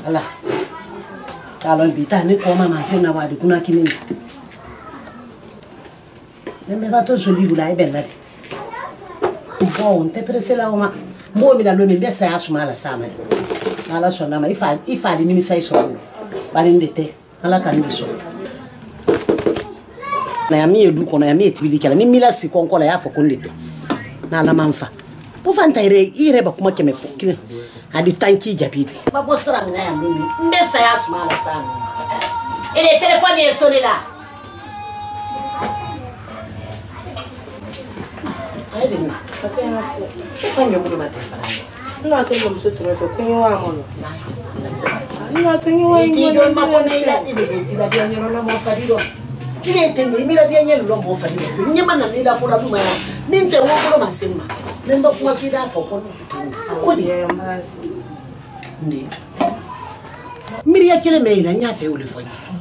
Ala. Alors bita ni koma ma fe na wadi kuna kinini. Nembe bato joli bula e bella. Bon, te prese la uma. Mo mi la lo mi besa ya suma la sama. Ala sona ma ifa di ni mi sai so. Bari ndete. Ala kan mi so. Na ya mi edu kono ya mi etibili kala mi mila si konkola ya fo kondete. Na la manfa. Bu fanta ire ba kuma keme fo kile. Adi tanki jabidi. Ba bo sara mi na ya lo mi. Mbesa ya suma la sama. Ele telefone e sonne là. Ai dinna. Fanno pure ma telefono. No, tengo un sottometto, tengo amore. No, tengo un io ma con lei la ti da dia non mo fariro. Direte mi la dia non mo fariro. Ni ma na ni da pura duma. Ninte wo pura ma semma. Nemba kuma ki da fo kono. Ko di e mbasi. Ndi. Miri ya kele me ina nya fe ole fo.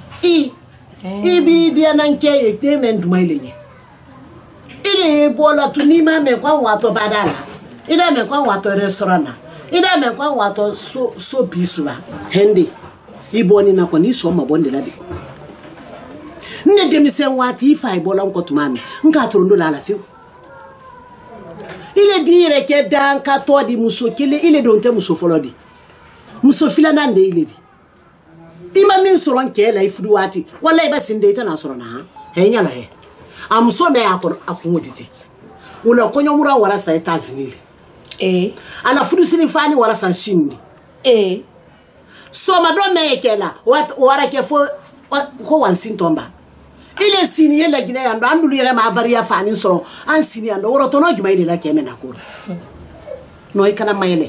Ibi dia nan ke e te men duma ile nye. Ile bola tu ni ma me kwa wato badala. Ida me kwa wato restaurant. Ida me kwa wato so bisula. Hende. Iboni na kwa ni so ma bonde labi. Nne demisen wati ifa ibola nko tumami. Nka turundo la fiu. Ile dire ke dan ka to di muso kele ile donte muso folodi. Muso fila nande ile di. Ima min soron ke la ifudu wati. Wallahi ba sinde ita na sorona ha. Henya la he. Amso me akon akumuditi. Wala konyo mura wala sa etazinile. Ala fudu sini fani wala sa shimni. So madon me ekela wara ke fo ko wansin tomba. Ile sini yela gina yando andulu yere ma avaria fani soro an sini yando woro tono juma ile la keme na kura. No ikana mayele.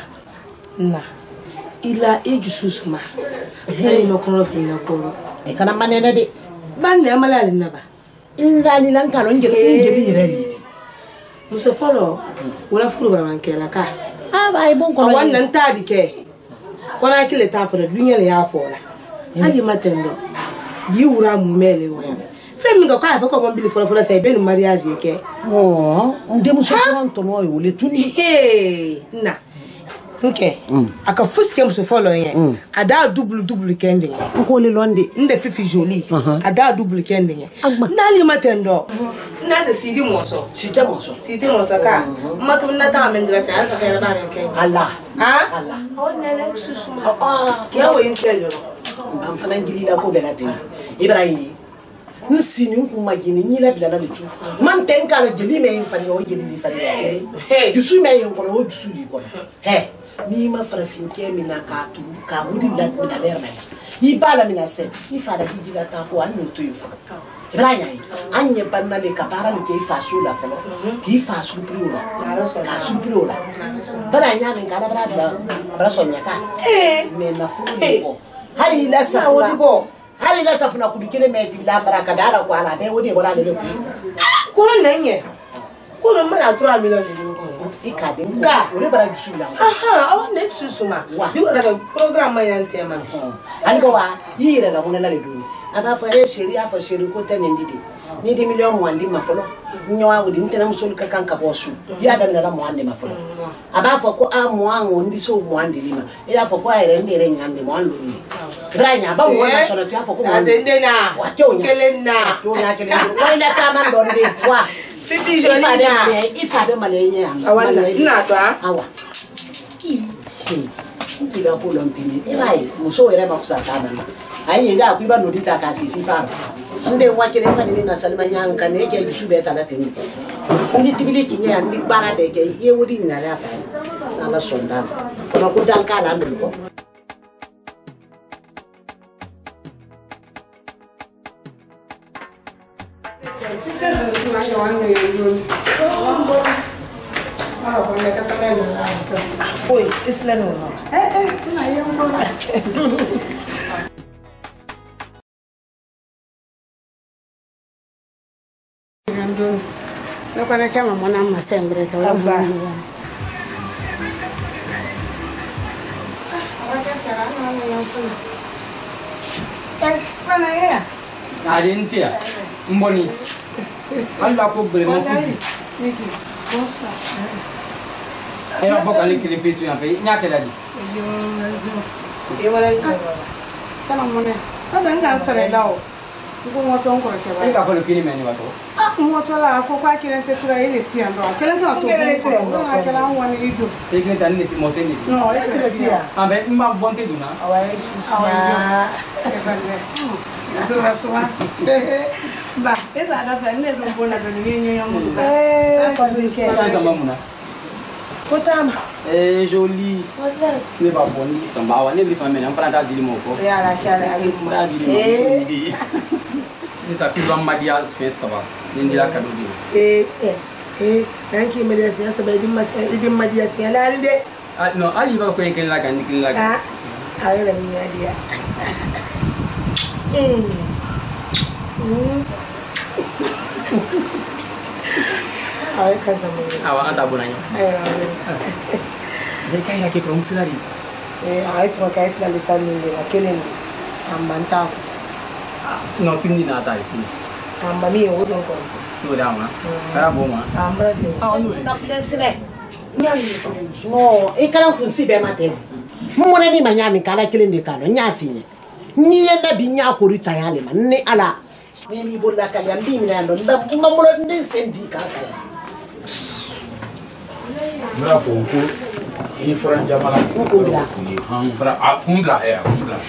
Na. Ila ejususuma. Hele no kono fina koro. Ikana manene de. Banne amala naba. Inzali lankalo ngere yireli. Muso folo wala furu barankela ka. Ba ibon kono. Wannan tadi ke. Kona kile ta fo dunya le ya fo la. Ali matendo. Bi wura mu mele wo. Femi ngo ka fa ko bon bili folo sai ben mariage ke. Nde muso pronto no yo le tuni. Na. Okay. Aka fuske muso folo yen. Ada double kende. Ko le londe. Nde fifi joli. Ada double kende. Na ali matendo. Na se sidi moso. Sidi moso ka. Matu na ta amendra ta alka ka ba men ke. Allah. Allah. O nene susuma. Ke wo intelo. Am fana ngili la ko bela ten. Ibrahim. Nsini nkuma gini nyila bilala le tu. Man tenka le jeli me infani o jeli li fani. Hey, dusu me yon kono o dusu li kono. Hey, ni ma farafin ke mina ka tu ka wudi la mina lerna. Ibala mina se. Ni fara hijila ta ko an no to yufa. Ibrahim anye banna le kapara le ke fasu la folo. Ki fasu priula. Ka su priula. Bala nya men kala bra so nya ka. Me na fu ko. Hali la sa wodi bo. Hali la safuna kubikele meti la baraka dara kwa ala be wodi wala le ko nenye ko no mala 3 million ni ikade ka ore bara gisula awa ne susuma bi wala program ya ntema ani ko wa yire la mona la le do aba fa sheri afa sheri ko tane ndidi ni de million mo andi mafolo nyawa wodi ntena musol ka kanka bosu ya da na mo andi mafolo aba fa ko a mo anwo ndi so mo andi lima ila fa ko ayre ndere nyande mo anlo ni Branya ba mo na sona tu afo ko mo asende na kelena to nya kelena wala ka man don de wa fifi joli na ifa be malenye awala na to awa kila ko lon tini e bai muso ere ba kusata bana ai ida ku ba no dita ka si fifa nde wa kele fa ni na salima nyang kan e ke ju be tala tini ndi tibili kinya ndi bara be ke ye wodi na la fa na la sonda ko ko dan kala ndo ko foi, isso não é normal. Não é normal. Não quando que a mamãe não me sempre que eu vou. Adentia, mboni. Allah ko bere mo kuti. Bonsoir. Ela boka le kele petu yan pe nya kele di. e wala ni kana mona ada nga sare dawo ko mo to ko ke ba e ka ko kini meni ba to mo to la ko kwa kiran te tura ile ti ando kala ka to ko kala woni ido e ke tan ni mo te ni no e ke ti ambe mba bonte duna awai shisha Sura ba esa da fa ne don bona don nyenyo mo ko ni ke ça mamuna Kotam. Joli. Ne ba boni samba wa ne bi samba men prend ta dili moko. Ya la kala ali mo. Ne ta fi ba madia fe saba. Ne ndila kado di. Danki media siya saba di madia siya la de. Ah no, ali ba ko ken la kan kin la. Ah. Ay la mi dia. Ay kaza mo. Awa ata bonanyo. Dai kai la ke ko musulari. Ay ko kai fila le sanu de la kelen ambanta. No sindi na ata isi. Amba mi o don ko. No da ma. Kara bo ma. Ambra de. Ah no. Na fidensine. No, e kala kunsi be mate. Mo ne ni manyami kala kelen de kala nya finye. Ni yenda bi nya ko rita yale man ni ala. Ni mi bolla kala mbi mi ndo mba mo ndi sendi ka kala. Mira ponko ini Fran Jamala Kumbla. Bra akumbla ya akumbla.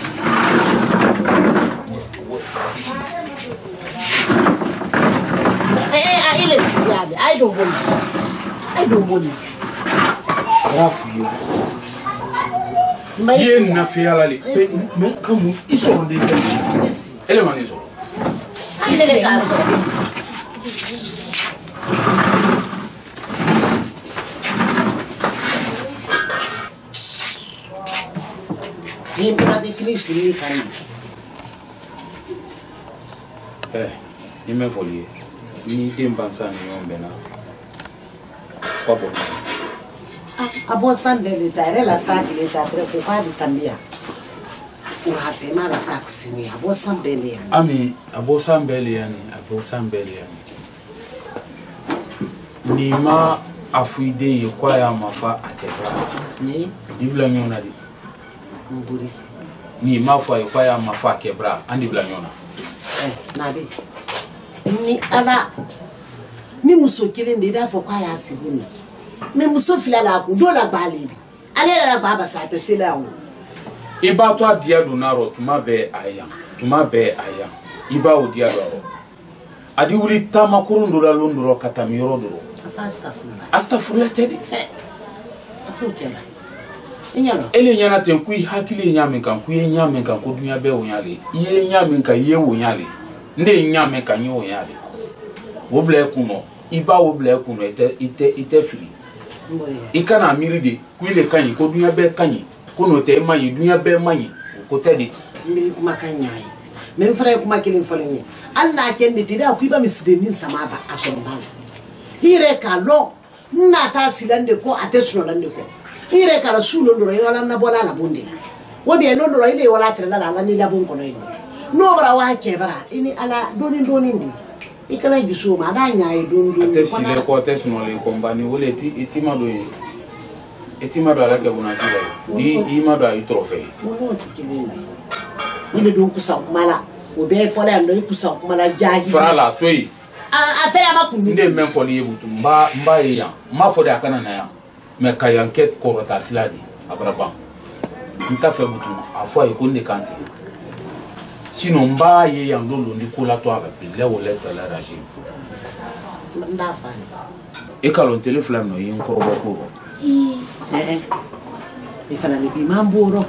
Ile siade. I don't want it. I don't want it. Rafu yo. Mas Ye na fiala le. No kamu iso de. Ele manizo. Ile de caso. Ni mpa de klisi ni kan. Ni me folie. Ni dem pensa ni ombe na. Papo. Abo sambe de tare la saki de tare ko pa di cambia. Ura tema la saksi ni abo sambe ni. Ami abo sambeli yani. Ni ma afuide ye kwa ya mafa akeba. Ni Dibla nyona di. mburi. Ni ma fa ye kwa ya mafa akebra andi bla nyona. Nabi. Ni ala ni muso kelen de da fo kwa ya sibuni. Me muso filala ku do la bali. Ale la baba sa te sela o. Iba to adia do na ro tuma be aya. Iba o dia do. Adi wuri tama kurundura lunduro katamiro do. Astaghfirullah tedi. Atokela. Inyalo. Ele nyana te ku hakili nyame kan ku nyame kan ko dunya be wonyale. Iye nyame kan ye wonyale. Nde nyame kan ye wonyale. Wo ble kuno. Iba wo ble kuno ite fili. Ikana miride ku ile kan ko dunya be kan ko no te mayi dunya be mayi ko tedi. Mili kuma kanyai. Men fara kuma kilin folenye. Allah kendi tida ku iba misdenin samaba ashomban. Hire kalo na ta silande ko atesno lande ko. Hire kala sulo ndoro yola na bola la bundila. Wobi eno ndoro ile wala trela la ni labun kono ino. No bra wa kebra ini ala doni ndi. Ikala bisuma adanya e dondo. Atesile ko atesno le kombani wole itima do ala ke bunasila. Ima do ay trophée. Wono tikilini. Ile don kusakumala. Obe fola ndo kusakumala jaji. Frala toi. Affaire ma kunde. Nde men foli yebutu mba ya. Ma fodi akana na ya. Me kay enquête korota siladi abraba. Nta fe butu afwa ikonde kanti. Sino mba ye ya ndolo ndi kula to aba bile wole tala raji. Ndafa. E kalon telefone no yin korobo ko. Ifana ni bimamburo.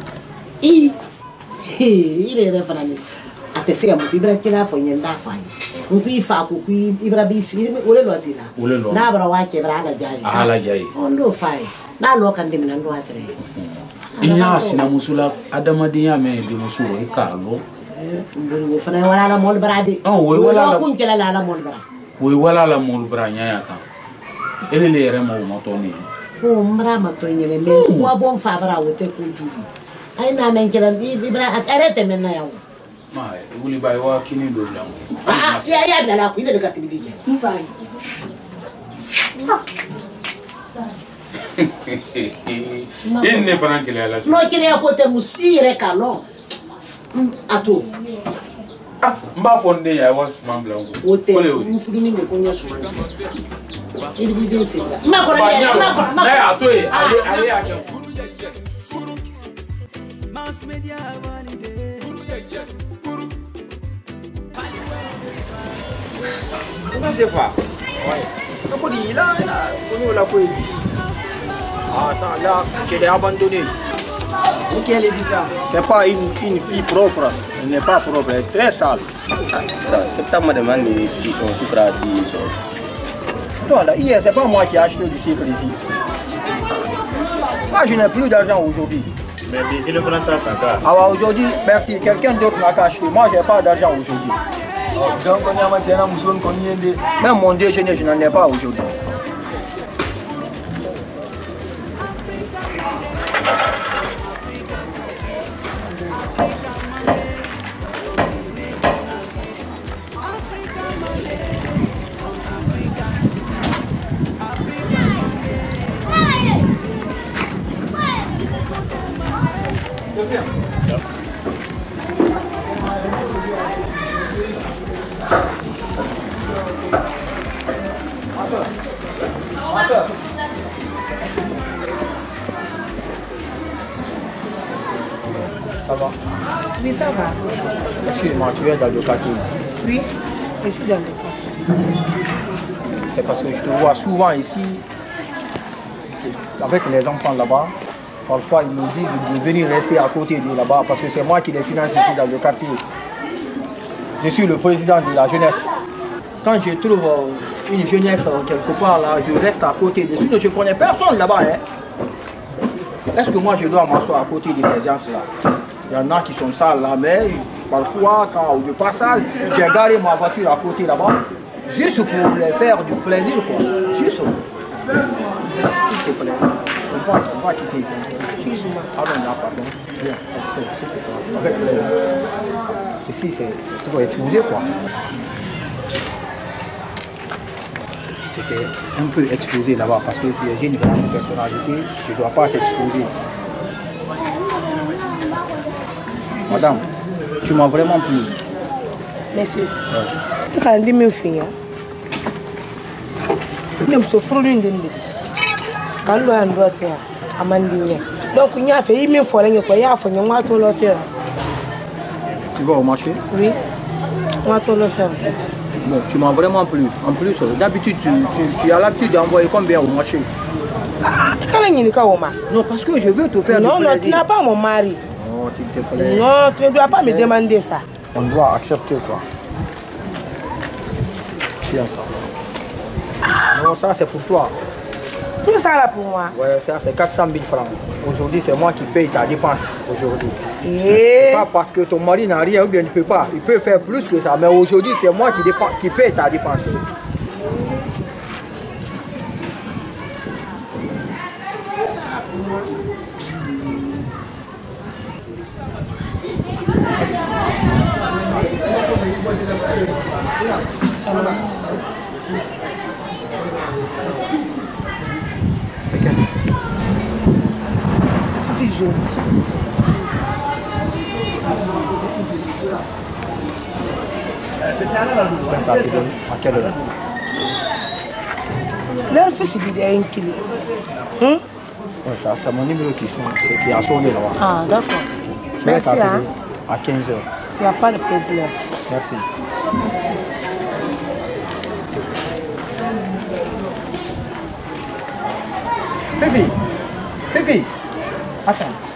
Ile refana ni. Atesea mutu ibra kila fo nyenda fanya. Nku fa ku ibra bisi ole lo atila. Na bra wa ke bra ala jai. Ondo fai. Na lo kan dimina ndo atre. Inya sina musula adamadinya me di musuro e kalo. Ndu fana wala la mol brade. We wala la kun kala la mol bra. We wala la mol bra nya ya kan. Ele le re mo motoni. O mbra matoni le me wa bon fa bra wote ku judi. Ai na men kala ibra arete men na yawo. Ma wuli bay wa kini do lango. Ya bila ku ile de katibili je. Mfai. Il ne fera que la non qu'il y a côté mouspire canon à tout ah m'a fondé ya was man blanc hôtel nous fournit de cognac sur il dit bien c'est ma allez Mass media validé. Comment c'est pas? Ouais. Comment dit là, on l'a fait. Ah ça là, je l'ai abandonné. Où qu'elle est bizarre? C'est pas une fille propre. Elle n'est pas propre, elle est très sale. C'est ta madame qui on sucre à 10 euros. Voilà, hier c'est pas moi qui ai acheté du sucre ici. Moi je n'ai plus d'argent aujourd'hui. Mais il le prend ça ça. Ah aujourd'hui, merci, quelqu'un d'autre m'a acheté. Moi j'ai pas d'argent aujourd'hui. Donc on a maintenant besoin qu'on y ait. Même mon déjeuner je n'en ai pas aujourd'hui. Ça va? Oui, ça va. Excuse-moi, tu es dans le quartier ici? Oui, je suis dans le quartier. C'est parce que je te vois souvent ici, avec les enfants là-bas. Parfois, ils me disent de venir rester à côté de là-bas parce que c'est moi qui les finance ici dans le quartier. Je suis le président de la jeunesse. Quand je trouve une jeunesse quelque part là, je reste à côté de. Sinon, je ne connais personne là-bas. Hein. Est-ce que moi je dois m'asseoir à côté de ces gens-là? Il y en a qui sont sales là, mais parfois, quand de passage, j'ai garé ma voiture à côté là-bas, juste pour les faire du plaisir, quoi. Juste. S'il te plaît, on va quitter ici. Excuse-moi. Ah non, non, pardon. Viens, s'il te plaît. Avec plaisir. Ici, c'est pour exposer, quoi. C'était un peu exposé là-bas parce que j'ai une grande personnalité, je ne dois pas t'exposer. Madame, tu m'as vraiment plu. Merci. Tu as dit mes filles. Je me suis fait une dinde. Quand le an doit être à Mandine. Donc, il y a fait une fois, il y a fait un mois tout le faire. Tu vas au marché? Oui, moi tout le faire. Bon, tu m'as vraiment plu. En plus, d'habitude, tu as l'habitude d'envoyer combien au marché? Non, parce que je veux te faire non, du plaisir. non, tu n'as pas mon mari. Non, s'il te plaît. Non, tu ne dois pas me demander ça. On doit accepter quoi. Tiens ça. Non, ça c'est pour toi. Tout ça là pour moi. Ouais, ça c'est 400 000 francs. Aujourd'hui, c'est moi qui paye ta dépense aujourd'hui. Et... Pas parce que ton mari n'a rien ou bien il ne peut pas. Il peut faire plus que ça. Mais aujourd'hui, c'est moi qui paye ta dépense. C'est quel? Fifi jaune. À quelle heure? Leur fils il est inquiet. Ouais, ça c'est mon numéro qui a sonné là-bas. Ah, d'accord. Merci. Hein? À 15 heures. Il n'y a pas de problème. Merci. Fifi, Fifi, attends.